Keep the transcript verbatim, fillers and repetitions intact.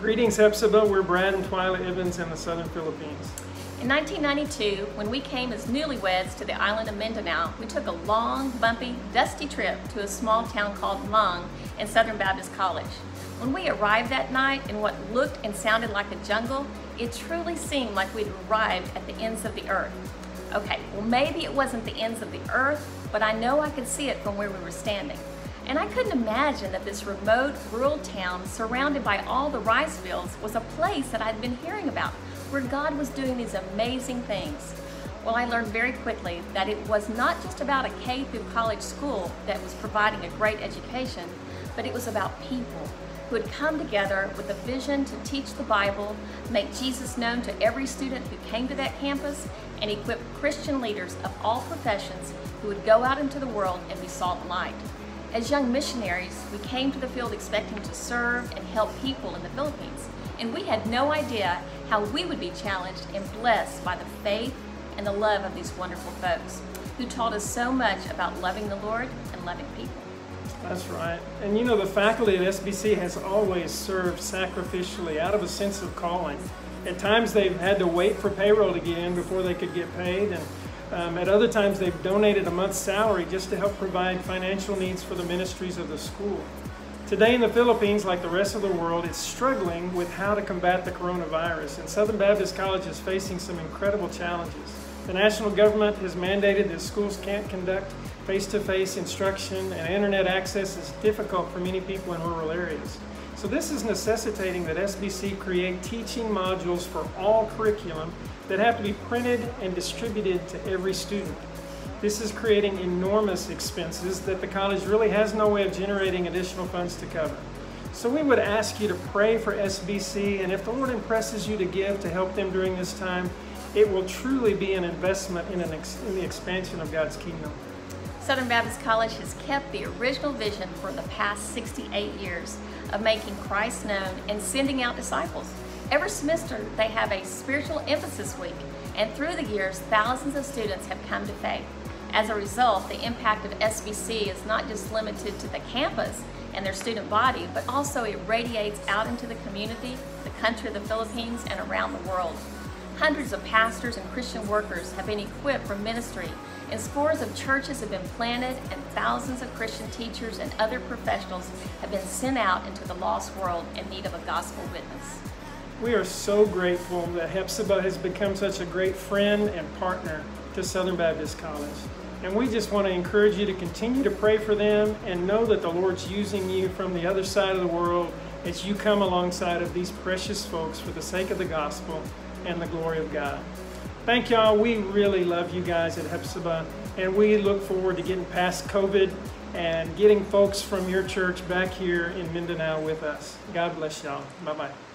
Greetings, Hepzibah. We're Brad and Twyla Evans in the southern Philippines. In nineteen ninety-two, when we came as newlyweds to the island of Mindanao, we took a long, bumpy, dusty trip to a small town called Mang in Southern Baptist College. When we arrived that night in what looked and sounded like a jungle, it truly seemed like we'd arrived at the ends of the earth. Okay, well maybe it wasn't the ends of the earth, but I know I could see it from where we were standing. And I couldn't imagine that this remote, rural town surrounded by all the rice fields was a place that I'd been hearing about, where God was doing these amazing things. Well, I learned very quickly that it was not just about a K through college school that was providing a great education, but it was about people who had come together with a vision to teach the Bible, make Jesus known to every student who came to that campus, and equip Christian leaders of all professions who would go out into the world and be salt and light. As young missionaries, we came to the field expecting to serve and help people in the Philippines, and we had no idea how we would be challenged and blessed by the faith and the love of these wonderful folks who taught us so much about loving the Lord and loving people. That's right. And you know, the faculty at S B C has always served sacrificially out of a sense of calling. At times they've had to wait for payroll to get in before they could get paid, and Um, at other times, they've donated a month's salary just to help provide financial needs for the ministries of the school. Today in the Philippines, like the rest of the world, it's struggling with how to combat the coronavirus, and Southern Baptist College is facing some incredible challenges. The national government has mandated that schools can't conduct face-to-face instruction, and internet access is difficult for many people in rural areas. So this is necessitating that S B C create teaching modules for all curriculum that have to be printed and distributed to every student. This is creating enormous expenses that the college really has no way of generating additional funds to cover. So we would ask you to pray for S B C, and if the Lord impresses you to give to help them during this time, it will truly be an investment in, an ex in the expansion of God's kingdom. Southern Baptist College has kept the original vision for the past sixty-eight years of making Christ known and sending out disciples. Every semester they have a spiritual emphasis week, and through the years thousands of students have come to faith. As a result, the impact of S B C is not just limited to the campus and their student body, but also it radiates out into the community, the country of the Philippines, and around the world. Hundreds of pastors and Christian workers have been equipped for ministry, and scores of churches have been planted, and thousands of Christian teachers and other professionals have been sent out into the lost world in need of a gospel witness. We are so grateful that Hepzibah has become such a great friend and partner to Southern Baptist College. And we just want to encourage you to continue to pray for them and know that the Lord's using you from the other side of the world as you come alongside of these precious folks for the sake of the gospel and the glory of God. Thank y'all. We really love you guys at Hepzibah, and we look forward to getting past COVID and getting folks from your church back here in Mindanao with us. God bless y'all. Bye-bye.